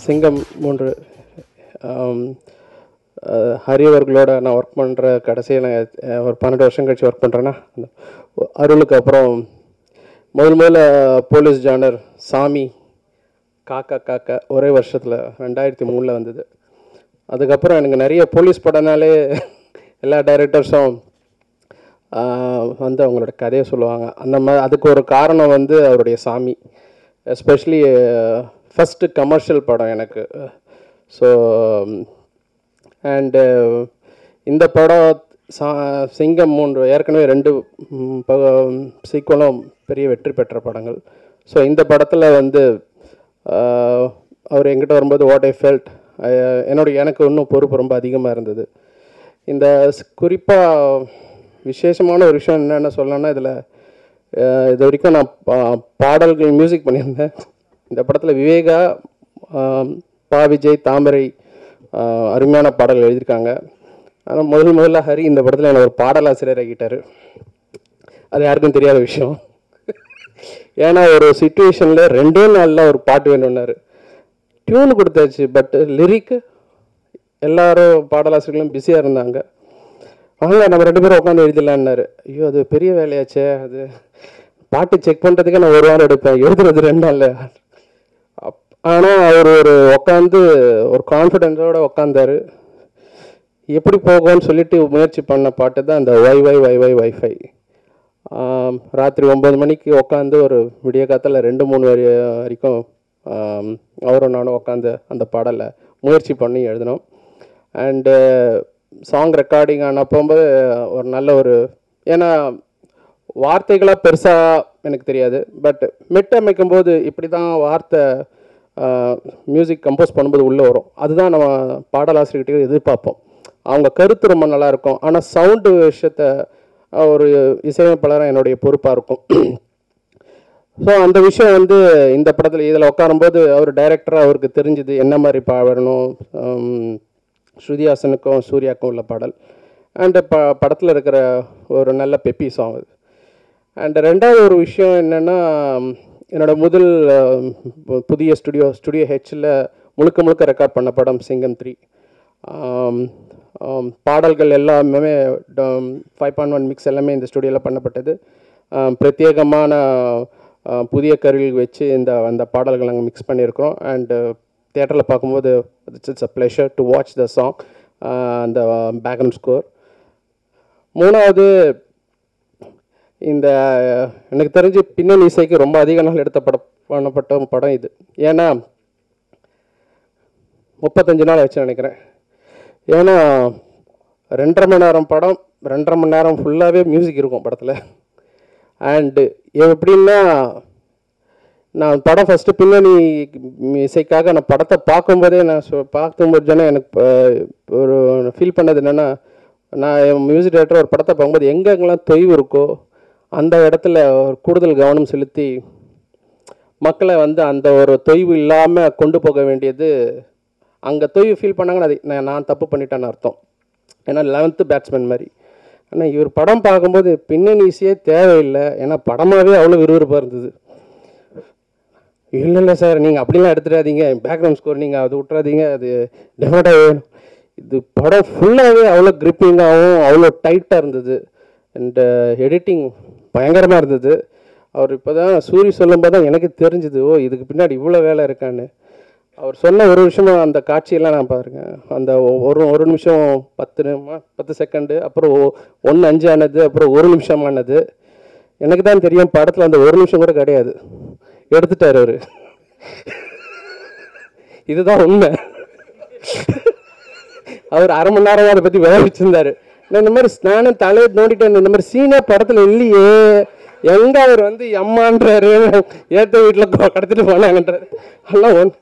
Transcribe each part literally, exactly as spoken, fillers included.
சிங்கம் மூன்று ஹரி அவர்களோட நான் ஒர்க் பண்ணுற கடைசியாக நான் ஒரு பன்னெண்டு வருஷம் கழிச்சு ஒர்க் பண்ணுறேன்னா அருளுக்கு அப்புறம் முதல் முதல்ல போலீஸ் ஜானர் சாமி காக்கா காக்கா ஒரே வருஷத்தில் ரெண்டாயிரத்தி மூணில் வந்தது. அதுக்கப்புறம் எனக்கு நிறைய போலீஸ் படம்னாலே எல்லா டைரக்டர்ஸும் வந்து அவங்களோட கதையை சொல்லுவாங்க. அந்த மாதிரி அதுக்கு ஒரு காரணம் வந்து அவருடைய சாமி, எஸ்பெஷலி ஃபஸ்ட்டு கமர்ஷியல் படம் எனக்கு. ஸோ அண்டு இந்த படம் சா சிங்கம் மூன்று ஏற்கனவே ரெண்டு சீக்வலும் பெரிய வெற்றி பெற்ற படங்கள். ஸோ இந்த படத்தில் வந்து அவர் எங்கிட்ட வரும்போது வாட் ஐ ஃபெல்ட், என்னுடைய எனக்கு இன்னும் பொறுப்பு ரொம்ப அதிகமாக இருந்தது. இந்த குறிப்பாக விசேஷமான ஒரு விஷயம் என்னென்ன சொல்லணும்னா, இதில் இது வரைக்கும் நான் பா பாடல்கள் மியூசிக் பண்ணியிருந்தேன். இந்த படத்தில் விவேகா, பா விஜய், தாமரை அருமையான பாடல்கள் எழுதியிருக்காங்க. ஆனால் முதல் முதல்ல ஹரி இந்த படத்தில் எனக்கு ஒரு பாடலாசிரியர் ஆகிட்டார். அது யாருக்கும் தெரியாத விஷயம். ஏன்னா ஒரு சிச்சுவேஷனில் ரெண்டே நாளில் ஒரு பாட்டு வேணும்னாரு. டியூன் கொடுத்தாச்சு, பட் லிரிக்கு எல்லாரும் பாடலாசிரியர்களும் பிஸியாக இருந்தாங்க. வாங்க நம்ம ரெண்டு பேரும் உட்காந்து எழுதிடலான்னாரு. ஐயோ அது பெரிய வேலையாச்சே, அது பாட்டு செக் பண்ணுறதுக்கே நான் ஒரு வாரம் எடுப்பேன், எழுதுறது ரெண்டு நாளில். அப் ஆனால் அவர் ஒரு உட்காந்து ஒரு கான்ஃபிடென்ஸோடு உட்காந்தாரு. எப்படி போகும்னு சொல்லிட்டு முயற்சி பண்ண பாட்டு தான் இந்த Y Y Y Y wifi. ராத்திரி ஒம்பது மணிக்கு உட்காந்து ஒரு விடிய காத்தில் ரெண்டு மூணு வரி வரைக்கும் அவரும் நானும் உட்காந்து அந்த பாடலை முயற்சி பண்ணி எழுதினோம். அண்டு சாங் ரெக்கார்டிங் ஆன போகும்போது ஒரு நல்ல ஒரு, ஏன்னா வார்த்தைகளாக பெருசாக எனக்கு தெரியாது, பட் மெட் அமைக்கும்போது இப்படி தான் வார்த்தை மியூசிக் கம்போஸ் பண்ணும்போது உள்ளே வரும். அதுதான் நம்ம பாடலாசிரியர்கிட்ட எதிர்பார்ப்போம். அவங்க கருத்து ரொம்ப நல்லாயிருக்கும், ஆனால் சவுண்டு விஷயத்தை ஒரு இசையமைப்பாளராக என்னுடைய பொறுப்பாக இருக்கும். ஸோ அந்த விஷயம் வந்து இந்த படத்தில் இதில் உட்காரும்போது அவர் டைரக்டராக அவருக்கு தெரிஞ்சுது என்ன மாதிரி பாடணும். ஸ்ருதி ஹாசனுக்கும் சூர்யாவுக்கும் உள்ள பாடல் அண்டு ப படத்தில் இருக்கிற ஒரு நல்ல பெப்பி சாங் அது. அண்ட் ரெண்டாவது ஒரு விஷயம் என்னென்னா, என்னோடய முதல் புதிய ஸ்டுடியோ ஸ்டுடியோ ஹெச்சில் முழுக்க முழுக்க ரெக்கார்ட் பண்ண படம் சிங்கம் த்ரீ. பாடல்கள் எல்லாமே ஃபைவ் பாயிண்ட் ஒன் மிக்ஸ் எல்லாமே இந்த ஸ்டுடியோவில் பண்ணப்பட்டது. பிரத்யேகமான புதிய கருவிகள் வச்சு இந்த அந்த பாடல்கள் நாங்கள் மிக்ஸ் பண்ணியிருக்கிறோம். அண்டு தியேட்டரில் பார்க்கும்போது it's it's a pleasure to watch the song, அந்த பேக்ரவுண்ட் ஸ்கோர். மூணாவது, இந்த எனக்கு தெரிஞ்சு பின்னணி இசைக்கு ரொம்ப அதிக நாள் எடுத்த படம் பண்ணப்பட்ட படம் இது. ஏன்னா முப்பத்தஞ்சு நாள் ஆச்சு நினைக்கிறேன். ஏன்னா ரெண்டரை மணி நேரம் படம், ரெண்டரை மணி நேரம் ஃபுல்லாகவே மியூசிக் இருக்கும் படத்தில். அண்டு எப்படின்னா, நான் படம் ஃபஸ்ட்டு பின்னணி இசைக்காக நான் படத்தை பார்க்கும்போதே நான் சொ பார்க்கும்போது தானே எனக்கு ஒரு ஃபீல் பண்ணது என்னென்னா, நான் என் மியூசிக் டைரக்டர் ஒரு படத்தை பார்க்கும்போது எங்கெங்கெல்லாம் தொய்வு இருக்கோ அந்த இடத்துல ஒரு கூடுதல் கவனம் செலுத்தி மக்களை வந்து அந்த ஒரு தொய்வு இல்லாமல் கொண்டு போக வேண்டியது. அங்கே தொய்வு ஃபீல் பண்ணாங்கன்னா அது நான் நான் தப்பு பண்ணிட்டேன்னு அர்த்தம். ஏன்னா லெவன்த்து பேட்ஸ்மேன் மாதிரி. ஆனால் இவர் படம் பார்க்கும்போது பின்னணி இசையே தேவையில்லை, ஏன்னா படமாகவே அவ்வளோ விறுவிறுப்பாக இருந்தது. இல்லை இல்லை சார், நீங்கள் அப்படிலாம் எடுத்துடாதீங்க, பேக்ரவுண்ட் ஸ்கோர் நீங்கள் அது விட்றாதீங்க, அது டெஃபினட்டாக வேணும். இது படம் ஃபுல்லாகவே அவ்வளோ கிரிப்பிங்காகவும் அவ்வளோ டைட்டாக இருந்தது. அண்டு எடிட்டிங் பயங்கரமாக இருந்தது. அவர் இப்போ தான் சூரி சொல்லும்போது தான் எனக்கு தெரிஞ்சுது, ஓ இதுக்கு பின்னாடி இவ்வளோ வேலை இருக்கான்னு. அவர் சொன்ன ஒரு விஷயமா அந்த காட்சியெல்லாம் நான் பாருங்கள். அந்த ஒரு ஒரு நிமிஷம் பத்து பத்து செகண்டு, அப்புறம் ஒன்று அஞ்சு ஆனது, அப்புறம் ஒரு நிமிஷம் ஆனது. எனக்கு தான் தெரியும் படத்தில் அந்த ஒரு நிமிஷம் கூட கிடையாது, எடுத்துட்டார் அவர். இதுதான் உண்மை. அவர் அரை மணி நேரம் அதை பற்றி விளையாடிச்சிருந்தாரு. நான் இந்த மாதிரி நானும் தலையை நோண்டிட்டேன், இந்த மாதிரி சீனே படத்தில் இல்லையே, எங்கே அவர் வந்து எம்மான்றாரு, ஏற்ற வீட்டில் கடத்திட்டு போனாங்கன்றாரு. எல்லாம் ஒன்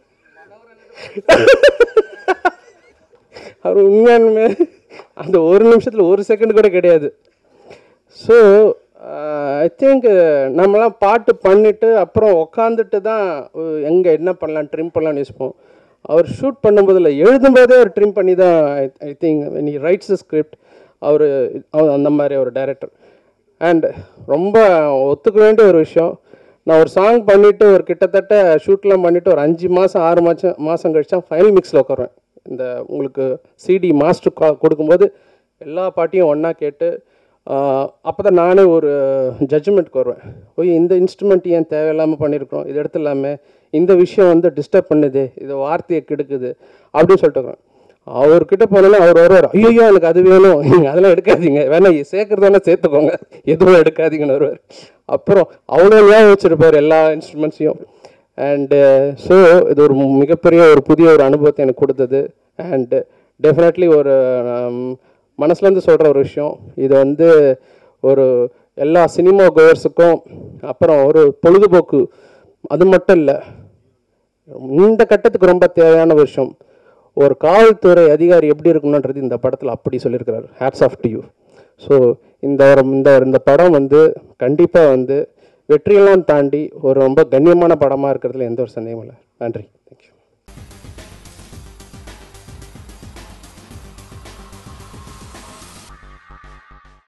அவர் உண்மையானுமே அந்த ஒரு நிமிஷத்தில் ஒரு செகண்ட் கூட கிடையாது. ஸோ ஐ திங்க் நம்மளாம் பாட்டு பண்ணிவிட்டு அப்புறம் உக்காந்துட்டு தான் எங்கே என்ன பண்ணலாம் ட்ரிம் பண்ணலான்னு யோசிப்போம். அவர் ஷூட் பண்ணும்போதில் எழுதும்போதே அவர் ட்ரிம் பண்ணி தான் I think when he writes the script அவர் அந்த மாதிரி ஒரு டைரக்டர். அண்ட் ரொம்ப ஒத்துக்க வேண்டிய ஒரு விஷயம், நான் ஒரு சாங் பண்ணிவிட்டு ஒரு கிட்டத்தட்ட ஷூட்லாம் பண்ணிவிட்டு ஒரு அஞ்சு மாதம் ஆறு மாதம் மாதம் கழிச்சா ஃபைனல் மிக்ஸில் உட்காருவேன். இந்த உங்களுக்கு சிடி மாஸ்டர் கா கொடுக்கும்போது எல்லா பாட்டையும் ஒன்றா கேட்டு அப்போ தான் நானே ஒரு ஜட்ஜ்மெண்ட்க்கு வருவேன். ஓய் இந்த இன்ஸ்ட்ருமெண்ட் ஏன் தேவையில்லாமல் பண்ணியிருக்கிறோம், இது எடுத்துலாமே, இந்த விஷயம் வந்து டிஸ்டர்ப் பண்ணுது, இது வார்த்தையை கெடுக்குது அப்படின்னு சொல்லிட்டு வரேன். அவர்கிட்ட போனோன்னா அவர் வருவார், ஐயோ எனக்கு அது வேணும், நீங்கள் அதெல்லாம் எடுக்காதீங்க, வேணா சேர்க்குறதானே சேர்த்துக்கோங்க, எதுவும் எடுக்காதீங்கன்னு வருவார். அப்புறம் அவ்வளோ ஞாபகம் வச்சுருப்பார் எல்லா இன்ஸ்ட்ருமெண்ட்ஸையும். அண்டு ஸோ இது ஒரு மிகப்பெரிய ஒரு புதிய ஒரு அனுபவத்தை எனக்கு கொடுத்தது. அண்டு டெஃபினெட்லி ஒரு மனசுலேருந்து சொல்கிற ஒரு விஷயம், இது வந்து ஒரு எல்லா சினிமா கோயர்ஸுக்கும் அப்புறம் ஒரு பொழுதுபோக்கு அது மட்டும் இல்லை, இந்த கட்டத்துக்கு ரொம்ப தேவையான விஷயம். ஒரு காவல்துறை அதிகாரி எப்படி இருக்கணுன்றது இந்த படத்தில் அப்படி சொல்லியிருக்கிறார். Hats off to you. So இந்த இந்த இந்த படம் வந்து கண்டிப்பாக வந்து வெற்றியெல்லாம் தாண்டி ஒரு ரொம்ப கண்ணியமான படமாக இருக்கிறதுல எந்த ஒரு சந்தேகமும் இல்லை. நன்றி.